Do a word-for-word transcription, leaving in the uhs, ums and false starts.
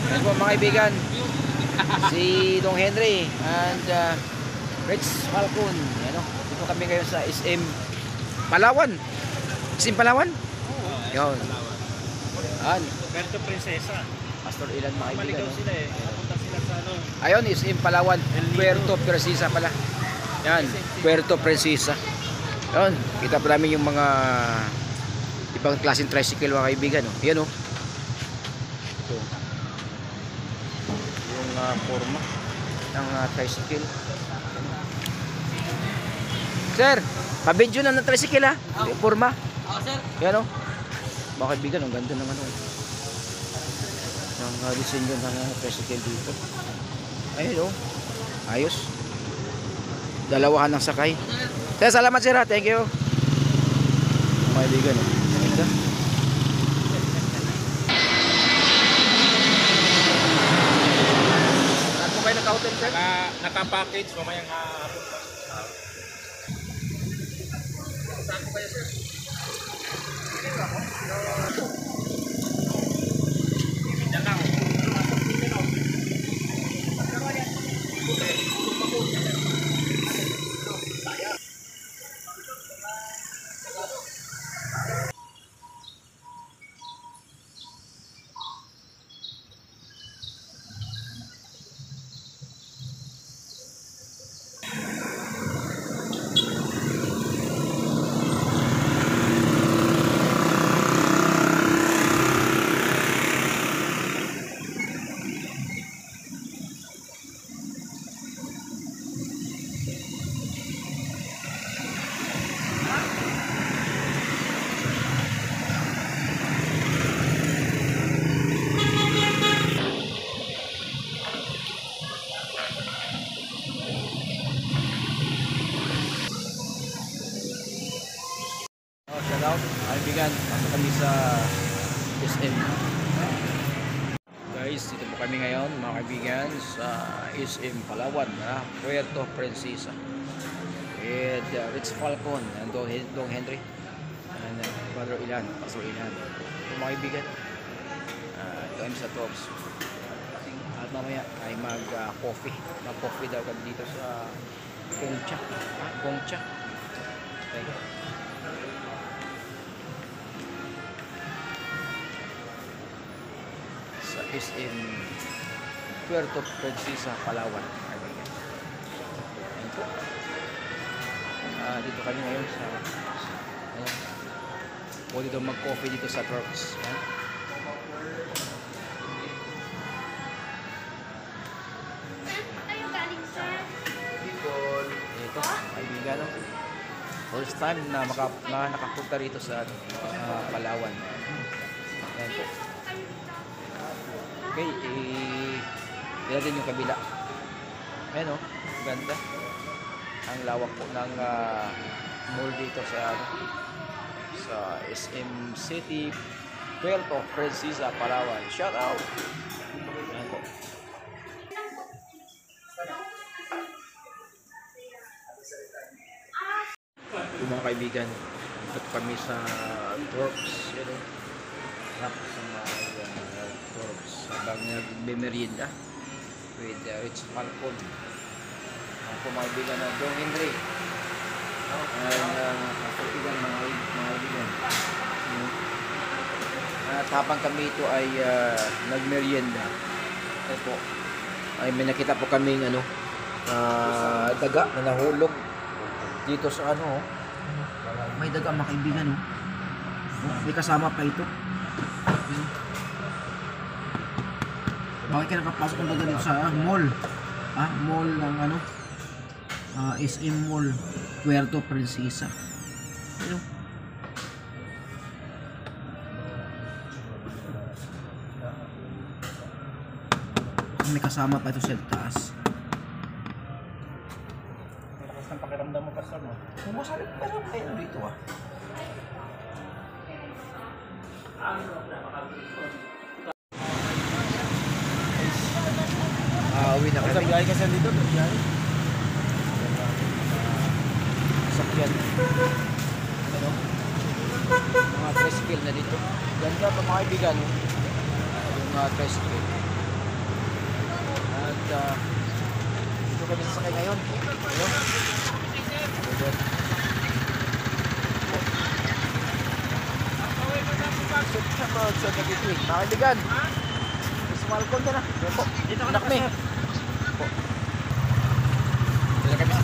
Yan po mga kaibigan. Si Dong Henry and uh, Rich Falcon. Yan o. Dito kami ngayon sa S M Palawan. S M Palawan? Oo. Yun. Yan. Puerto Princesa. Pastor Ilan mga kaibigan. Maligaw No? sila eh. Napunta sila sa ano. Ayun, S M Palawan. Puerto Princesa pala. Yan. Puerto Princesa. Yan. Kita pa namin yung mga ibang klaseng tricycle mga kaibigan. No? Yan o. Ito. Yung uh, forma ng uh, tricycle. Sir, pa-video na ng tricycle ha. Yung forma. Oo, sir. Yan o. Mga kaibigan, ang ganda ng ano. Ng uh, disenyo ng uh, tricycle dito. Ayun o. Ayos. Dalawahan ng sakay. Sir, salamat sir ha. Thank you. Mga kaibigan o. Ganda. Saan po kayo naka-hotel sir? Naka, naka-package. Mamayang hapon pa. Saan po kayo sir? Mindanao. Oh, shout out. Kaibigan, ano kami sa S M. Guys, dito po kami ngayon, mga kaibigan, sa S M Palawan, ha? Puerto Princesa. With uh, Rich Falcon and Dong, Dong Henry and uh, Brother Ilan, Pastor Ilan. So, mga kaibigan, uh, ito kami sa Tops. At mamaya ay mag-coffee. Uh, mag-coffee daw kami dito sa Gongcha. Ha? Gongcha. Okay. Sa S M Puerto Princesa, Palawan. Ayan po. Uh, dito kami ngayon sa ayan. Pwede daw mag-coffee dito sa Turks. Ayan. Ito, kaibigan, no? First time na, maka, na nakapunta rito sa uh, Palawan. Ayan po. Okay, eh, yan din yung kabila. Ayan o, ganda. Ang lawak po ng uh, mall dito sa sa S M City, Puerto Princesa, Palawan. Shout out! Ayan po. Ito mga kaibigan, ito kami sa Turks. Yan o. Tapos sa mga uh, Turks habang nagbe-merienda with uh, Rich Falcon. Ang po mga kaibigan na Dong Henry and uh, kaibigan mga mga kaibigan. At habang kami ito ay uh, nagmerienda, ito po ay may nakita po kaming ano, uh, daga na nahulog dito sa ano, oh. May daga mga kaibigan, oh. May kasama pa ito. Bakit ka nakapasok ng daga dito sa ah, mall? Ah, mall ng ano? Uh, S M Mall, Puerto Princesa. Ano? May kasama pa ito sa taas. Tapos ng pakiramdam mo, Pastor, no? Pumasalit pa lang kayo dito, ah. Ah, uwi na Sa kami. biyahe kasi dito, biyahe. Sakyan. Ano? Mga tricycle na dito. Ganda pa mga kaibigan. Yung uh, tricycle. uh, dito kami sasakay ngayon. Ayun. Ayun. September twenty-three. Mga kaibigan. Miss Malcolm din ah. Yan po. Dito ka Anak na, ni. sir. Po. Dito kami sa